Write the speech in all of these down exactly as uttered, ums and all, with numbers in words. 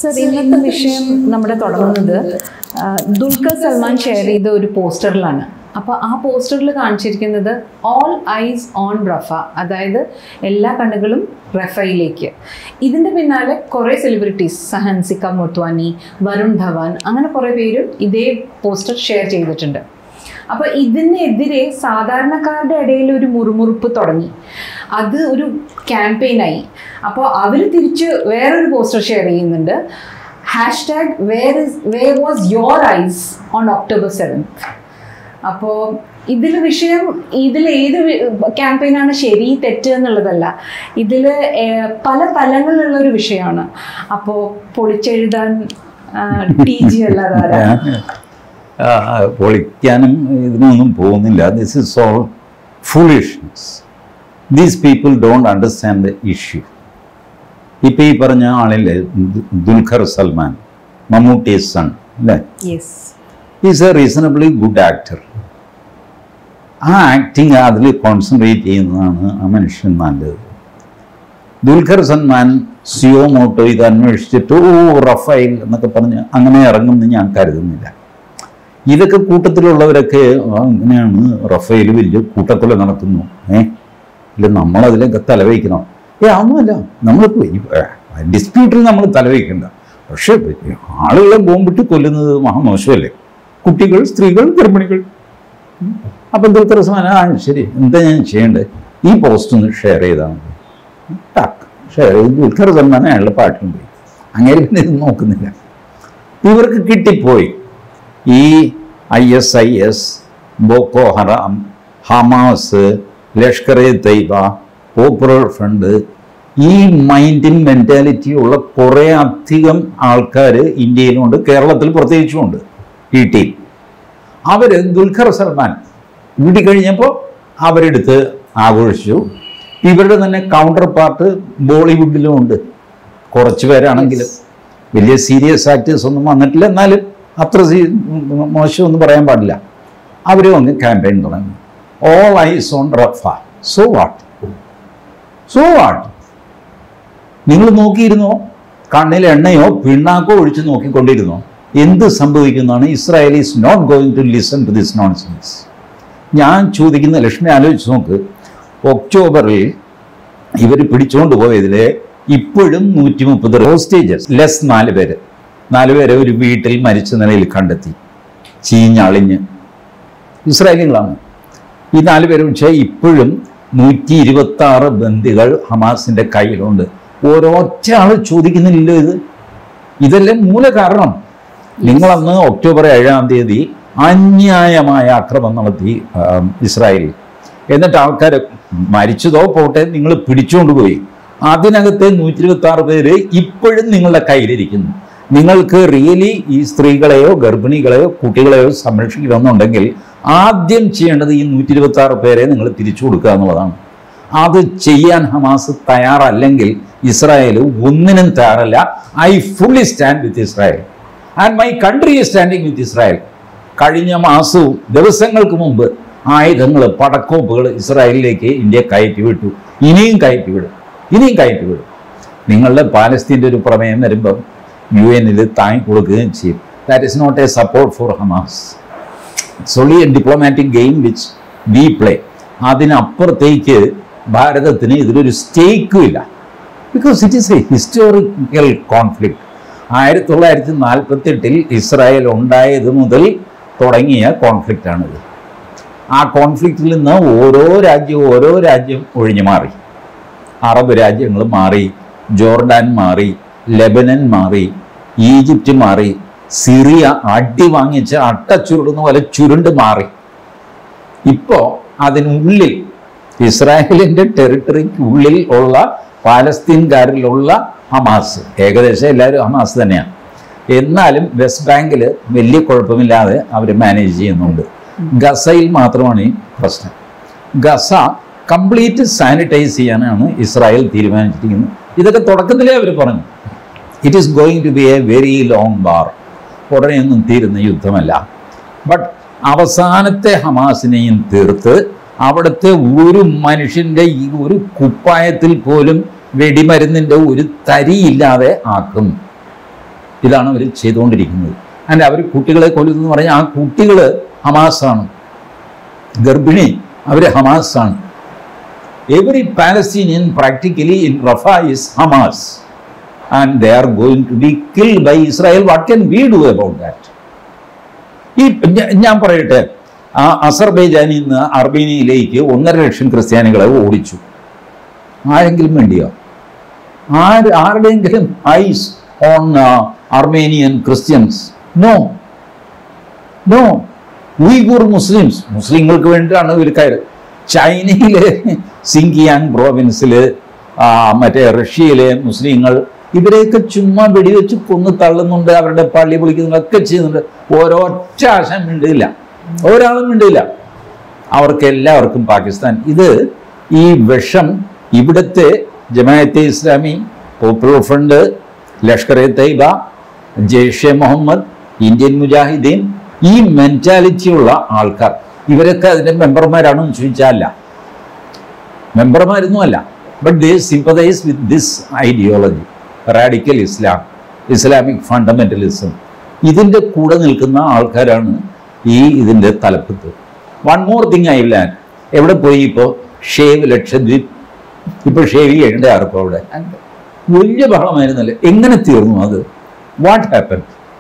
Sir, ഇന്നത്തെ വിഷയം നമ്മുടെ തുടങ്ങുന്നത് ദുൽഖർ സൽമാൻ ഷെയർ ചെയ്ത ഒരു പോസ്റ്ററിലാണ്. അപ്പോൾ ആ പോസ്റ്ററിൽ കാണിച്ചിരിക്കുന്നത് ഓൾ ഐസ് ഓൺ റഫ, അതായത് എല്ലാ കണ്ണുകളും റഫയിലേക്ക്. ഇതിൻ്റെ പിന്നാലെ കുറേ സെലിബ്രിറ്റീസ്, സഹൻസിക മോട്വാനി, വരുൺ ധവാൻ, അങ്ങനെ കുറേ പേരും ഇതേ പോസ്റ്റർ ഷെയർ ചെയ്തിട്ടുണ്ട്. അപ്പോൾ ഇതിനെതിരെ സാധാരണക്കാരുടെ ഇടയിൽ ഒരു മുറുമുറുപ്പ് തുടങ്ങി. അത് ഒരു ക്യാമ്പയിനായി. അപ്പോൾ അവർ തിരിച്ച് വേറൊരു പോസ്റ്റർ ഷെയർ ചെയ്യുന്നുണ്ട്. Hashtag where is where was your eyes on October seventh. അപ്പോൾ ഇതിൽ വിഷയം ഇതിൽ ഏത് ക്യാമ്പയിനാണ് ശരി തെറ്റ് എന്നുള്ളതല്ല, ഇതിൽ പല തലങ്ങളിലുള്ളൊരു വിഷയമാണ്. അപ്പോൾ പൊളിച്ചെഴുതാൻ ടി ജി അല്ലാതെ പൊളിക്കാനും ഇതിനൊന്നും പോകുന്നില്ല. This is all foolishness. These people don't understand the issue. ഇപ്പം ഈ പറഞ്ഞ ആളില്ലേ ദുൽഖർ സൽമാൻ, മമ്മൂട്ടി സൺ അല്ലേ, is a reasonably good actor. ആ ആക്ടിങ് അതിൽ കോൺസെൻട്രേറ്റ് ചെയ്യുന്നതാണ് ആ മനുഷ്യൻ നല്ലത്. ദുൽഖർ സൽമാൻ സിയോ മോട്ടോ ഇത് അന്വേഷിച്ചിട്ട് ഓ റഫൈൽ എന്നൊക്കെ പറഞ്ഞ് അങ്ങനെ ഇറങ്ങുമെന്ന് ഞാൻ കരുതുന്നില്ല. ഇതൊക്കെ കൂട്ടത്തിലുള്ളവരൊക്കെ ഇങ്ങനെയാണ് റഫേൽ വലിയ കൂട്ടക്കൊല നടത്തുന്നു, ഏഹ് ഇല്ല നമ്മളതിലൊക്കെ തലവയ്ക്കണം. ഏ അതൊന്നുമല്ല, നമ്മളിപ്പോൾ ഡിസ്പ്യൂട്ടിൽ നമ്മൾ തലവയ്ക്കണ്ട. പക്ഷേ ആളുകളെ ബോംബിട്ട് കൊല്ലുന്നത് മഹാമോശമല്ലേ, കുട്ടികൾ, സ്ത്രീകൾ, ഗർഭിണികൾ. അപ്പം ദുൽഖർ സൽമാൻ ആ ശരി എന്താ ഞാൻ ചെയ്യേണ്ടത്, ഈ പോസ്റ്റ് ഒന്ന് ഷെയർ ചെയ്താൽ മതി. ടാക്ക് ഷെയർ ചെയ്ത് ദുൽഖർ സൽമാൻ അയാളുടെ പാട്ടിലും പോയി. അങ്ങനെ പിന്നെ ഇത് നോക്കുന്നില്ല. ഇവർക്ക് കിട്ടിപ്പോയി. ഈ I S I S, Boko Haram, Hamas, Lashkar e Taiba, Popular Front, ഈ മൈൻഡും മെൻറ്റാലിറ്റിയുള്ള കുറേ അധികം ആൾക്കാർ ഇന്ത്യയിലുണ്ട്, കേരളത്തിൽ പ്രത്യേകിച്ചുമുണ്ട്. ഈ ടീം അവർ ദുൽഖർ സൽമാൻ വീട്ടിക്കഴിഞ്ഞപ്പോൾ അവരെടുത്ത് ആഘോഷിച്ചു. ഇവരുടെ തന്നെ കൗണ്ടർ പാർട്ട് ബോളിവുഡിലും ഉണ്ട്. കുറച്ച് പേരാണെങ്കിലും വലിയ സീരിയസ് ആക്ടേഴ്സ് ഒന്നും വന്നിട്ടില്ല, എന്നാലും അത്ര മോശമൊന്നും പറയാൻ പാടില്ല. അവരും ഒന്ന് ക്യാമ്പയിൻ തുടങ്ങി. All eyes on Rafah. So what, so what? നിങ്ങൾ നോക്കിയിരുന്നോ? കണ്ണിൽ എണ്ണയോ പിണ്ണാക്കോ ഒഴിച്ച് നോക്കിക്കൊണ്ടിരുന്നോ? എന്ത് സംഭവിക്കുന്നതാണ്? Israel is not going to listen to this nonsense. ഞാൻ ചോദിക്കുന്ന ലക്ഷ്മി ആലോചിച്ച് നോക്ക്. ഒക്ടോബറിൽ ഇവർ പിടിച്ചുകൊണ്ട് പോയതിൽ ഇപ്പോഴും നൂറ്റി മുപ്പത് ഹോസ്റ്റേജസ് ലെസ് നാല് പേര് നാലുപേരെ ഒരു വീട്ടിൽ മരിച്ച നിലയിൽ കണ്ടെത്തി, ചീഞ്ഞളിഞ്ഞ്. ഇസ്രായേലികളാണ് ഈ നാലുപേരും. പക്ഷേ ഇപ്പോഴും നൂറ്റി ഇരുപത്തി ആറ് ബന്ദികൾ ഹമാസിൻ്റെ കയ്യിലുണ്ട്. ഓരോറ്റ ആൾ ചോദിക്കുന്നില്ലല്ലോ ഇത്. ഇതെല്ലാം മൂല കാരണം. നിങ്ങളന്ന് ഒക്ടോബർ ഏഴാം തീയതി അന്യായമായ ആക്രമണം നടത്തി ഇസ്രായേൽ. എന്നിട്ട് ആൾക്കാർ മരിച്ചതോ പോട്ടെ, നിങ്ങൾ പിടിച്ചുകൊണ്ടുപോയി. അതിനകത്തെ നൂറ്റി ഇരുപത്തി ആറ് പേര് ഇപ്പോഴും നിങ്ങളുടെ കയ്യിലിരിക്കുന്നു. നിങ്ങൾക്ക് റിയലി ഈ സ്ത്രീകളെയോ ഗർഭിണികളെയോ കുട്ടികളെയോ സംരക്ഷിക്കണമെന്നുണ്ടെങ്കിൽ ആദ്യം ചെയ്യേണ്ടത് ഈ നൂറ്റി ഇരുപത്തി ആറ് പേരെ നിങ്ങൾ തിരിച്ചു കൊടുക്കുക എന്നുള്ളതാണ്. അത് ചെയ്യാൻ ഹമാസ് തയ്യാറല്ലെങ്കിൽ ഇസ്രായേൽ ഒന്നിനും തയ്യാറല്ല. I fully stand with Israel and my country is standing with Israel. കഴിഞ്ഞ മാസവും ദിവസങ്ങൾക്ക് മുമ്പ് ആയുധങ്ങൾ, പടക്കോപ്പുകൾ ഇസ്രായേലിലേക്ക് ഇന്ത്യ കയറ്റി വിട്ടു. ഇനിയും കയറ്റി വിടും, ഇനിയും കയറ്റി വിടും. നിങ്ങളുടെ പാലസ്തീൻ്റെ ഒരു പ്രമേയം വരുമ്പം യു എനിൽ താങ്ങി കൊടുക്കുകയും ചെയ്യും. That is not a support for Hamas. It's only a diplomatic game which we play. അതിനപ്പുറത്തേക്ക് ഭാരതത്തിന് ഇതിലൊരു സ്റ്റേക്കും ഇല്ല. Because it is a historical conflict. ആയിരത്തി തൊള്ളായിരത്തി നാൽപ്പത്തി എട്ടിൽ ഇസ്രായേൽ ഉണ്ടായത് മുതൽ തുടങ്ങിയ കോൺഫ്ലിക്റ്റാണിത്. ആ കോൺഫ്ലിക്റ്റിൽ നിന്ന് ഓരോ രാജ്യവും ഓരോ രാജ്യം ഒഴിഞ്ഞു മാറി. അറബ് രാജ്യങ്ങൾ മാറി, ജോർഡാൻ മാറി, ലെബനൻ മാറി, ഈജിപ്റ്റ് മാറി, സിറിയ അടി വാങ്ങിച്ച് അട്ട ചുരുടുന്ന പോലെ ചുരുണ്ട് മാറി. ഇപ്പോൾ അതിനുള്ളിൽ ഇസ്രായേലിൻ്റെ ടെറിട്ടറിക്ക് ഉള്ളിൽ ഉള്ള പാലസ്തീൻകാരിലുള്ള ഹമാസ്, ഏകദേശം എല്ലാവരും ഹമാസ് തന്നെയാണ്. എന്നാലും വെസ്റ്റ് ബാങ്കിൽ വലിയ കുഴപ്പമില്ലാതെ അവർ മാനേജ് ചെയ്യുന്നുണ്ട്. ഗസയിൽ മാത്രമാണ് ഈ പ്രശ്നം. ഗസ കംപ്ലീറ്റ് സാനിറ്റൈസ് ചെയ്യാനാണ് ഇസ്രായേൽ തീരുമാനിച്ചിരിക്കുന്നത്. ഇതൊക്കെ തുടക്കത്തിലേ അവർ പറഞ്ഞു. It is going to be a very long war. ഉടനെയൊന്നും തീരുന്ന യുദ്ധമല്ല. ബട്ട് അവസാനത്തെ ഹമാസിനെയും തീർത്ത് അവിടുത്തെ ഒരു മനുഷ്യൻ്റെ ഈ ഒരു കുപ്പായത്തിൽ പോലും വെടിമരുന്നിൻ്റെ ഒരു തരിയില്ലാതെ ആക്കും. ഇതാണ് അവർ ചെയ്തുകൊണ്ടിരിക്കുന്നത്. ആൻഡ് അവർ കുട്ടികളെ കൊല്ലുന്നു പറഞ്ഞാൽ ആ കുട്ടികൾ ഹമാസാണ്, ഗർഭിണി അവർ ഹമാസാണ്. Every Palestinian practically in Rafah is Hamas and they are going to be killed by Israel. What can we do about that? ഈ ഞാൻ പറയട്ടെ, ആ അസർബൈജാനിൽ നിന്ന് അർമേനിയയിലേക്ക് ഒന്നര ലക്ഷം ക്രിസ്ത്യാനികളെ ഓടിച്ചു. ആരെങ്കിലും വേണ്ടിയോ? ആര് ആരുടെയെങ്കിലും eyes on Armenian Christians? No no. Uyghur Muslims, മുസ്ലിങ്ങൾക്ക് വേണ്ടിയിട്ടാണ് ഇവർക്കാർ. ചൈനയിലെ സിങ്കിയാങ് പ്രോവിൻസിൽ, മറ്റേ റഷ്യയിലെ മുസ്ലിങ്ങൾ ഇവരെയൊക്കെ ചുമ്മാ വെടിവെച്ച് കൊന്ന് തള്ളുന്നുണ്ട്, അവരുടെ പള്ളി പൊളിക്കുന്നതൊക്കെ ചെയ്യുന്നുണ്ട്. ഓരോറ്റ ആശം മിണ്ടില്ല, ഒരാളും മിണ്ടില്ല. അവർക്ക് എല്ലാവർക്കും പാകിസ്ഥാൻ. ഇത് ഈ വിഷം ഇവിടുത്തെ Jamaat e Islami, Popular Front, Lashkar e Taiba, Jaish e Mohammed, Indian Mujahideen, ഈ മെൻറ്റാലിറ്റിയുള്ള ആൾക്കാർ, ഇവരൊക്കെ അതിൻ്റെ മെമ്പർമാരാണെന്ന് ചോദിച്ചാലല്ല, മെമ്പർമാരൊന്നും അല്ല. But they sympathise with this ideology, radical Islam, Islamic fundamentalism. ഇതിൻ്റെ കൂടെ നിൽക്കുന്ന ആൾക്കാരാണ് ഈ ഇതിൻ്റെ തലപ്പത്ത്. One more thing I will add. എവിടെ പോയി ഇപ്പോൾ ഷേവ് ലക്ഷദ്വീപ്? ഇപ്പോൾ ഷേവ് ചെയ്യേണ്ട ആർക്കും അവിടെ വലിയ ബഹളമായിരുന്നല്ലേ? എങ്ങനെ തീർന്നു അത്? What happen?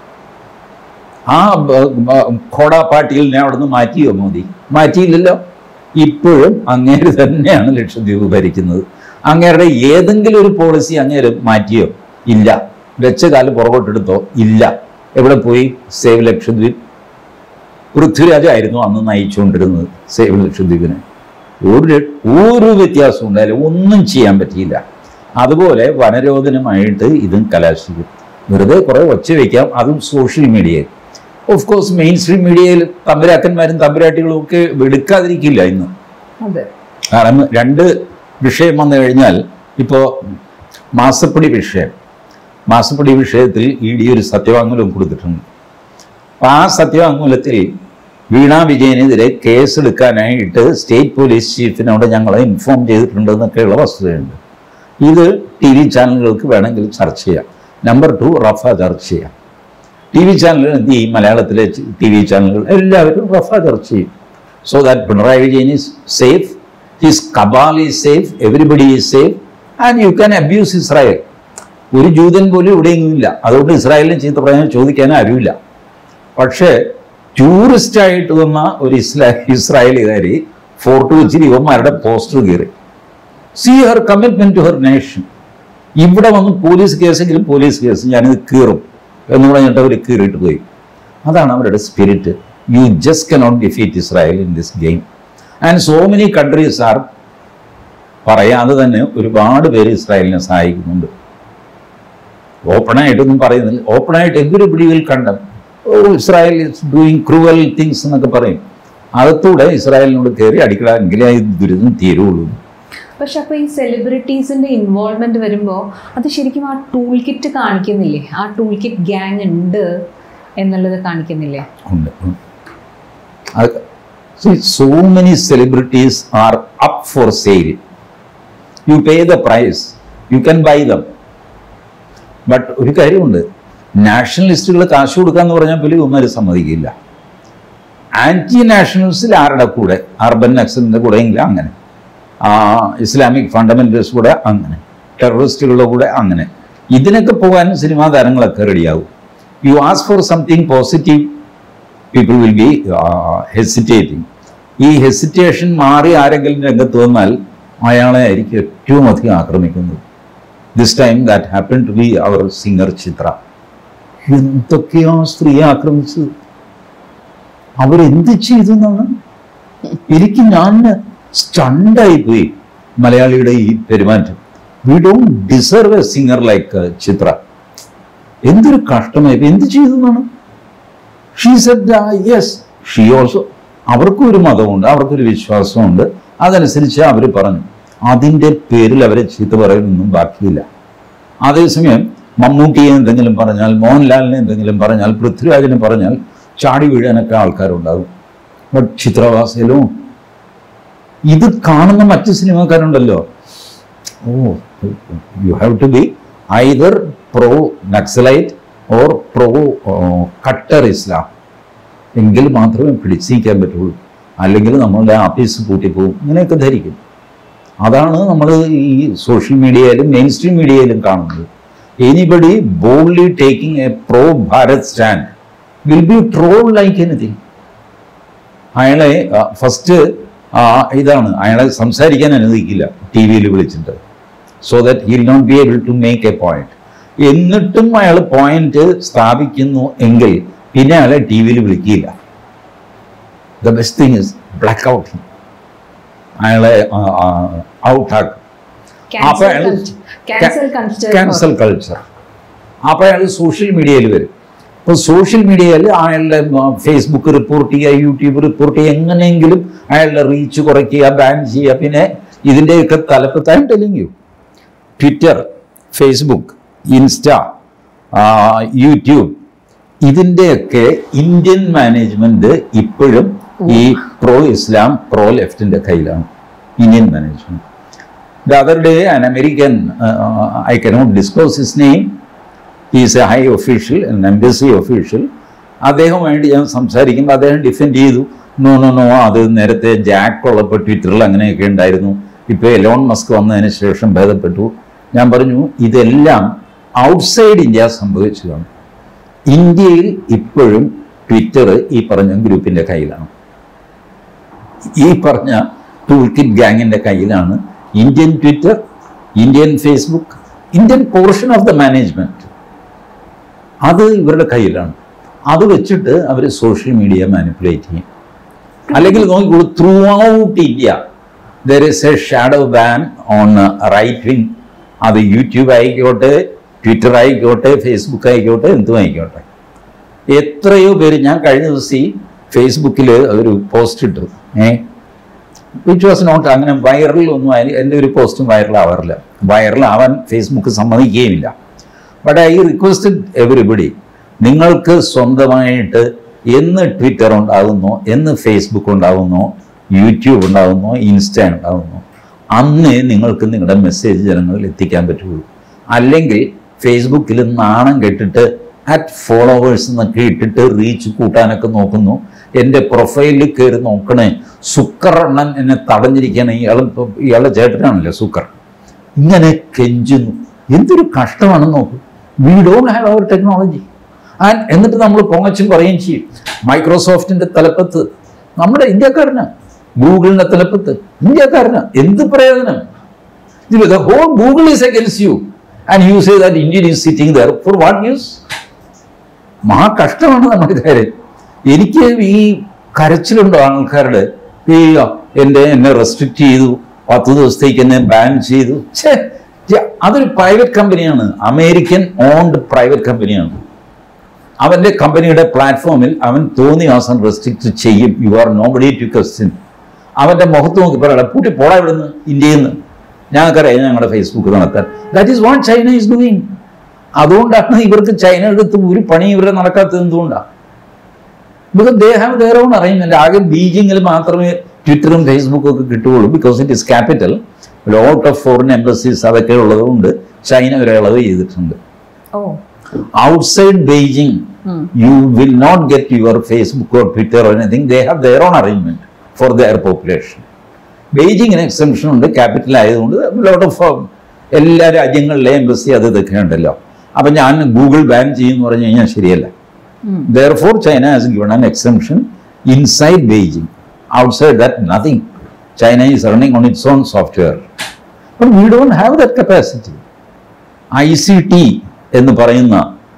ആ ഖോഡ പാട്ടീലിനെ അവിടെ നിന്ന് മാറ്റിയോ മോദി? മാറ്റിയില്ലല്ലോ. ഇപ്പോഴും അങ്ങേര് തന്നെയാണ് ലക്ഷദ്വീപ് ഭരിക്കുന്നത്. അങ്ങേരുടെ ഏതെങ്കിലും ഒരു പോളിസി അങ്ങേര് മാറ്റിയോ? ഇല്ല. വെച്ച കാല് പുറകോട്ടെടുത്തോ? ഇല്ല. എവിടെ പോയി സേവ് ലക്ഷദ്വീപ്? പൃഥ്വിരാജായിരുന്നു അന്ന് നയിച്ചുകൊണ്ടിരുന്നത് സേവ് ലക്ഷദ്വീപിനെ. ഒരു ഒരു വ്യത്യാസം ഉണ്ടായാലും ഒന്നും ചെയ്യാൻ പറ്റിയില്ല. അതുപോലെ വനരോധനമായിട്ട് ഇതും കലാശിക്കും. വെറുതെ കുറേ ഒച്ച വയ്ക്കാം, അതും സോഷ്യൽ മീഡിയയിൽ. ഓഫ് കോഴ്സ് മെയിൻ സ്ട്രീം മീഡിയയിൽ തമ്പുരാക്കന്മാരും തമ്പുരാട്ടികളും ഒക്കെ എടുക്കാതിരിക്കില്ല ഇന്ന്. കാരണം രണ്ട് വിഷയം വന്നു കഴിഞ്ഞാൽ, ഇപ്പോൾ മാസപ്പടി വിഷയം, മാസപ്പടി വിഷയത്തിൽ ഇ ഡി ഒരു സത്യവാങ്മൂലം കൊടുത്തിട്ടുണ്ട്. അപ്പം ആ സത്യവാങ്മൂലത്തിൽ വീണ വിജയനെതിരെ കേസെടുക്കാനായിട്ട് സ്റ്റേറ്റ് പോലീസ് ചീഫിനോട് ഞങ്ങളെ ഇൻഫോം ചെയ്തിട്ടുണ്ടെന്നൊക്കെയുള്ള വസ്തുതയുണ്ട്. ഇത് ടി വി ചാനലുകൾക്ക് വേണമെങ്കിൽ ചർച്ച ചെയ്യാം. നമ്പർ ടു, റഫ ചർച്ച ചെയ്യാം. ടി വി ചാനലുകൾ എന്ത് ചെയ്യും? മലയാളത്തിലെ ടി വി ചാനലുകൾ എല്ലാവരും റഫ ചർച്ച ചെയ്യും. So that Pinarayi Vijayan is safe, his cabal is safe, everybody is safe, and you can abuse Israel. ഒരു ജൂതൻ പോലും ഇവിടെയെങ്കിലും ഇല്ല. അതുകൊണ്ട് ഇസ്രായേലിനെ ചീത്ത പറയാൻ ചോദിക്കാൻ ആരുമില്ല. പക്ഷേ ടൂറിസ്റ്റായിട്ട് വന്ന ഒരു ഇസ്ലാ ഇസ്രായേലുകാരി ഫോർട്ട് വെച്ചിട്ട് ഇവന്മാരുടെ പോസ്റ്റർ കയറി. See her commitment to her nation. ഇവിടെ വന്ന് പോലീസ് കേസെങ്കിലും പോലീസ് കേസ് ഞാനിത് കീറും എന്ന് പറഞ്ഞിട്ട് അവർ കീറിയിട്ട് പോയി. അതാണ് അവരുടെ spirit. You just cannot defeat Israel in this game. And so many countries are, പറയാതെ തന്നെ ഒരുപാട് പേര് ഇസ്രായേലിനെ സഹായിക്കുന്നുണ്ട്. ഓപ്പണായിട്ടൊന്നും പറയുന്നില്ല. ഓപ്പണായിട്ട് everybody will condemn. Oh, Israel is doing cruel things എന്നൊക്കെ പറയും. അകത്തൂടെ ഇസ്രായേലിനോട് കയറി അടിക്കണമെങ്കിലേ ഈ ദുരിതം തീരുള്ളൂ. പക്ഷെ അപ്പോൾ ഈ സെലിബ്രിറ്റീസിൻ്റെ ഇൻവോൾവ്മെൻറ്റ് വരുമ്പോൾ അത് ശരിക്കും ആ ടൂൾ കിറ്റ് കാണിക്കുന്നില്ലേ? ആ ടൂൾ കിറ്റ് ഗ്യാങ് ഉണ്ട് എന്നുള്ളത് കാണിക്കുന്നില്ലേ? ഉണ്ട്. So many celebrities are up for sale. You pay the price, you can buy them. But ഒരു കാര്യമുണ്ട്, നാഷണലിസ്റ്റുകൾ കാശ് കൊടുക്കാന്ന് പറഞ്ഞാൽ പോലും ഒന്നും സമ്മതിക്കില്ല. ആൻറ്റി നാഷണലിസ്റ്റിൽ ആരുടെ കൂടെ? അർബൻ നക്സലിൻ്റെ കൂടെ എങ്കിൽ അങ്ങനെ, ഇസ്ലാമിക് ഫണ്ടമെന്റലിസ്റ്റ് കൂടെ അങ്ങനെ, ടെററിസ്റ്റുകളുടെ കൂടെ അങ്ങനെ. ഇതിനൊക്കെ പോകാൻ സിനിമാ താരങ്ങളൊക്കെ റെഡിയാവും. You ask for something positive, people will be hesitating. ഈ ഹെസിറ്റേഷൻ മാറി ആരെങ്കിലും രംഗത്ത് വന്നാൽ അയാളെ ആയിരിക്കും ഏറ്റവും അധികം ആക്രമിക്കുന്നത്. This time that happen to be അവർ സിംഗർ ചിത്ര. എന്തൊക്കെയോ സ്ത്രീയെ ആക്രമിച്ചത്, അവരെന്ത് ചെയ്തു എന്നാണ് എനിക്ക് ഞാൻ സ്റ്റണ്ടായി പോയി. മലയാളിയുടെ ഈ പെരുമാറ്റം. We don't deserve a singer like Chithra. എന്തൊരു കഷ്ടമായി, എന്ത് ചെയ്തു എന്നാണ്. She said yes, she also, അവർക്കും ഒരു മതമുണ്ട്, അവർക്കൊരു വിശ്വാസമുണ്ട്, അതനുസരിച്ച് അവർ പറഞ്ഞു. അതിൻ്റെ പേരിൽ അവരെ ചീത്ത പറയുന്നൊന്നും ബാക്കിയില്ല. അതേസമയം മമ്മൂട്ടിയെ എന്തെങ്കിലും പറഞ്ഞാൽ, മോഹൻലാലിനെ എന്തെങ്കിലും പറഞ്ഞാൽ, പൃഥ്വിരാജിനെ പറഞ്ഞാൽ ചാടി വീഴാനൊക്കെ ആൾക്കാരുണ്ടാകും. ബട്ട് ചിത്രവാസയിലും ഇത് കാണുന്ന മറ്റ് സിനിമാക്കാരുണ്ടല്ലോ, oh you have to be either pro Naxalite or pro kattar Islam എങ്കിൽ മാത്രമേ പിടിച്ചിരിക്കാൻ പറ്റുള്ളൂ, അല്ലെങ്കിൽ നമ്മളുടെ ആഫീസ് പൂട്ടിപ്പോവും, ഇങ്ങനെയൊക്കെ ധരിക്കും. അതാണ് നമ്മൾ ഈ സോഷ്യൽ മീഡിയയിലും മെയിൻ സ്ട്രീം മീഡിയയിലും കാണുന്നത്. Anybody boldly taking a pro Bharat stand will be troll like anything. അയാളെ ഫസ്റ്റ് ഇതാണ്, അയാളെ സംസാരിക്കാൻ അനുവദിക്കില്ല ടി വിയിൽ വിളിച്ചിട്ട്, so that he will not be able to make a point. എന്നിട്ടും അയാൾ പോയിന്റ് സ്ഥാപിക്കുന്നു എങ്കിൽ പിന്നെ അയാളെ ടി വിയിൽ വിളിക്കില്ല. The best thing is black out, അയാളെ ഔട്ടാക്കും. അപ്പൊ അയാൾ ക്യാൻസൽ കൾച്ചർ. അപ്പൊ അയാൾ സോഷ്യൽ മീഡിയയിൽ വരും. അപ്പോൾ സോഷ്യൽ മീഡിയയിൽ അയാളുടെ ഫേസ്ബുക്ക് റിപ്പോർട്ട് ചെയ്യുക, യൂട്യൂബ് റിപ്പോർട്ട് ചെയ്യുക, എങ്ങനെയെങ്കിലും അയാളുടെ റീച്ച് കുറയ്ക്കുക, ബാൻ ചെയ്യുക. പിന്നെ ഇതിൻ്റെയൊക്കെ തലപ്പത്ത് I am telling you, Twitter, Facebook, Insta, YouTube, ഇതിൻ്റെയൊക്കെ ഇന്ത്യൻ മാനേജ്മെന്റ് ഇപ്പോഴും ഈ പ്രോ ഇസ്ലാം പ്രോ ലെഫ്റ്റിന്റെ കയ്യിലാണ്, Indian management. The other day an American, I cannot disclose his name, is a high official, an embassy official, അദ്ദേഹവുമായിട്ട് ഞാൻ സംസാരിക്കുമ്പോൾ അദ്ദേഹം ഡിഫെൻഡ് ചെയ്തു, നോ നോ നോ അത് നേരത്തെ ജാക്ക് ഉള്ളപ്പോൾ ട്വിറ്ററിൽ അങ്ങനെയൊക്കെ ഉണ്ടായിരുന്നു, ഇപ്പോൾ എലോൺ മസ്ക് വന്നതിന് ശേഷം ഭേദപ്പെട്ടു. ഞാൻ പറഞ്ഞു ഇതെല്ലാം ഔട്ട്സൈഡ് ഇന്ത്യ സംഭവിച്ചതാണ്. ഇന്ത്യയിൽ ഇപ്പോഴും ട്വിറ്റർ ഈ പറഞ്ഞ ഗ്രൂപ്പിൻ്റെ കയ്യിലാണ്, ഈ പറഞ്ഞ ടൂൾ കിറ്റ് ഗാങ്ങിൻ്റെ കയ്യിലാണ് Indian Twitter, Indian Facebook, Indian portion of the management. അത് ഇവരുടെ കയ്യിലാണ്. അത് വെച്ചിട്ട് അവർ സോഷ്യൽ മീഡിയ മാനിപ്പുലേറ്റ് ചെയ്യും. അല്ലെങ്കിൽ നോക്കിക്കോളൂ, throughout India there is a shadow ban on right wing. അത് യൂട്യൂബ് ആയിക്കോട്ടെ, ട്വിറ്റർ ആയിക്കോട്ടെ, ഫേസ്ബുക്ക് ആയിക്കോട്ടെ, എന്തും ആയിക്കോട്ടെ. എത്രയോ പേര്, ഞാൻ കഴിഞ്ഞ ദിവസം ഈ ഫേസ്ബുക്കിൽ ഒരു പോസ്റ്റ് ഇട്ടു, ഏ വിച്ച് വാസ് നോട്ട് അങ്ങനെ വൈറൽ ഒന്നും, എൻ്റെ ഒരു പോസ്റ്റും വൈറൽ ആവാറില്ല, വൈറൽ ആവാൻ ഫേസ്ബുക്ക് സമ്മതിക്കുകയുമില്ല. ബട്ട് ഐ റിക്വസ്റ്റഡ് എവരിബഡി, നിങ്ങൾക്ക് സ്വന്തമായിട്ട് എന്ന് ട്വിറ്റർ ഉണ്ടാകുന്നു, എന്ന് ഫേസ്ബുക്ക് ഉണ്ടാകുന്നു, യൂട്യൂബ് ഉണ്ടാകുന്നു, ഇൻസ്റ്റ ഉണ്ടാകുന്നു, അന്നേ നിങ്ങൾക്ക് നിങ്ങളുടെ മെസ്സേജ് ജനങ്ങളിൽ എത്തിക്കാൻ പറ്റുള്ളൂ. അല്ലെങ്കിൽ ഫേസ്ബുക്കിൽ നാണം കെട്ടിട്ട് അറ്റ് ഫോളോവേഴ്സ് എന്നൊക്കെ ഇട്ടിട്ട് റീച്ച് കൂട്ടാനൊക്കെ നോക്കുന്നു. എൻ്റെ പ്രൊഫൈലിൽ കയറി നോക്കണേ, സുക്കർ എണ്ണൻ എന്നെ തടഞ്ഞിരിക്കുകയാണ്, ഇയാൾ ഇയാളുടെ ചേട്ടനാണല്ലോ സുക്കർ, ഇങ്ങനെ കെഞ്ചുന്നു. എന്തൊരു കഷ്ടമാണെന്ന് നോക്കൂ. We don't have our technology. And എന്നിട്ട് നമ്മൾ പൊങ്ങച്ചും പറയുകയും ചെയ്യും. മൈക്രോസോഫ്റ്റിൻ്റെ തലപ്പത്ത് നമ്മുടെ ഇന്ത്യക്കാരനാണ്, ഗൂഗിളിൻ്റെ തലപ്പത്ത് ഇന്ത്യക്കാരനാണ്. എന്ത് പ്രയോജനം? The whole Google is against you and you say that Indian is sitting there for what use? മഹാ കഷ്ടമാണ് നമ്മുടെ കാര്യം. എനിക്ക് ഈ കരച്ചിലുണ്ടോ ആൾക്കാരുടെ, ഈ എൻ്റെ എന്നെ റെസ്ട്രിക്റ്റ് ചെയ്തു, പത്ത് ദിവസത്തേക്ക് എന്നെ ബാൻ ചെയ്തു. അതൊരു പ്രൈവറ്റ് കമ്പനിയാണ്, അമേരിക്കൻ ഓൺഡ് പ്രൈവറ്റ് കമ്പനിയാണ്. അവൻ്റെ കമ്പനിയുടെ പ്ലാറ്റ്ഫോമിൽ അവൻ തോന്നിയ അവസാനം റെസ്ട്രിക്റ്റ് ചെയ്യും. You are nobody to question. അവൻ്റെ മുഖത്ത് നോക്കി പറയണം, പൂട്ടി പോടാ ഇവിടുന്ന് ഇന്ത്യയിൽ നിന്ന്, ഞങ്ങൾക്കറിയാം ഞങ്ങളുടെ ഫേസ്ബുക്ക് നടത്താൻ. That is what China is doing. അതുകൊണ്ടാണ് ഇവർക്ക് ചൈന എടുത്ത് ഒരു പണി ഇവരെ നടക്കാത്തത്. എന്തുകൊണ്ടാണ്? Because they have their own arrangement. ആകെ ബീജിങ്ങിൽ മാത്രമേ ട്വിറ്ററും ഫേസ്ബുക്കും ഒക്കെ കിട്ടുകയുള്ളൂ. Because it is capital, lot of foreign embassies അതൊക്കെ ഉള്ളതുകൊണ്ട് ചൈന ഒരു ഇളവ് ചെയ്തിട്ടുണ്ട്. Outside Beijing you will not get your Facebook or Twitter or anything. They have their own arrangement for their population. ബെയ്ജിങ്ങിന് എക്സംഷൻ ഉണ്ട്, ക്യാപിറ്റൽ ആയതുകൊണ്ട് lot of എല്ലാ രാജ്യങ്ങളിലെ എംബസി അത് ഇതൊക്കെ ഉണ്ടല്ലോ. അപ്പം ഞാൻ ഗൂഗിൾ ബാൻ ചെയ്യുമെന്ന് പറഞ്ഞു കഴിഞ്ഞാൽ ശരിയല്ല. Therefore, China has given an exemption inside Beijing. Outside that, nothing. China is running on its own software. But we don't have that capacity. I C T എന്ന് പറയുന്ന,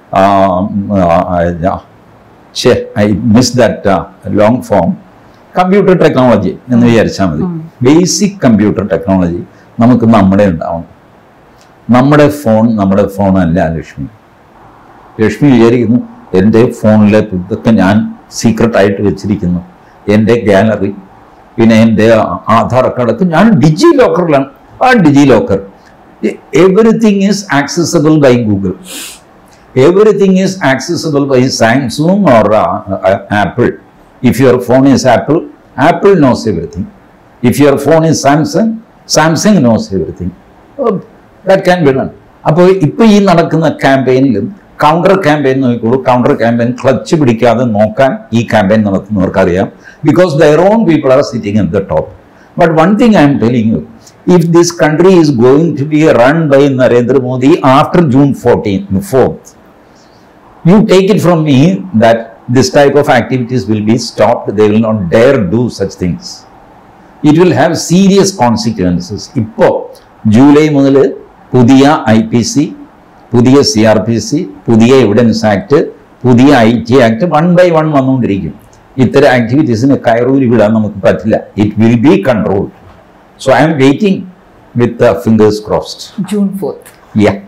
I missed that uh, long form. Computer technology എന്ന് വിചാരിച്ചാൽ മതി. Basic computer technology നമുക്ക് നമ്മുടെ ഉണ്ടാവണം. നമ്മുടെ phone നമ്മുടെ ഫോണല്ല ലക്ഷ്മി. ലക്ഷ്മി വിചാരിക്കുന്നു എൻ്റെ ഫോണിലെ ഇതൊക്കെ ഞാൻ സീക്രട്ടായിട്ട് വെച്ചിരിക്കുന്നു, എൻ്റെ ഗാലറി, പിന്നെ എൻ്റെ ആധാർ കാർഡൊക്കെ ഞാൻ ഡിജി ലോക്കറിലാണ്. ആ DigiLocker, everything is accessible by Google, everything is accessible by Samsung or Apple. If your phone is Apple, Apple knows everything. If your phone is Samsung, Samsung knows everything. Oh, that can be done. അപ്പോൾ ഇപ്പോൾ ഈ നടക്കുന്ന ക്യാമ്പയിനിലും counter campaign നോക്കിക്കോളൂ. Counter campaign clutch പിടിക്കാതെ നോക്കാൻ ഈ campaign നടത്തുന്നവർക്ക് അറിയാം. Because their own people are sitting at the top. But one thing I'm telling you, if this country is going to be run by Narendra Modi after June fourteenth, fourth, you take it from me that this type of activities will be stopped. They will not dare do such things. It will have serious consequences. ഇപ്പോൾ ജൂലൈ മുതൽ പുതിയ I P C, പുതിയ C R P C, പുതിയ evidence act, പുതിയ I T act one by one വന്നുകൊണ്ടിരിക്കും. ഇത്തരം ആക്ടിവിറ്റീസിന് കയറൂരി വിടാൻ നമുക്ക് പറ്റില്ല. It will be controlled. So I am waiting with the fingers crossed. June fourth. Yeah.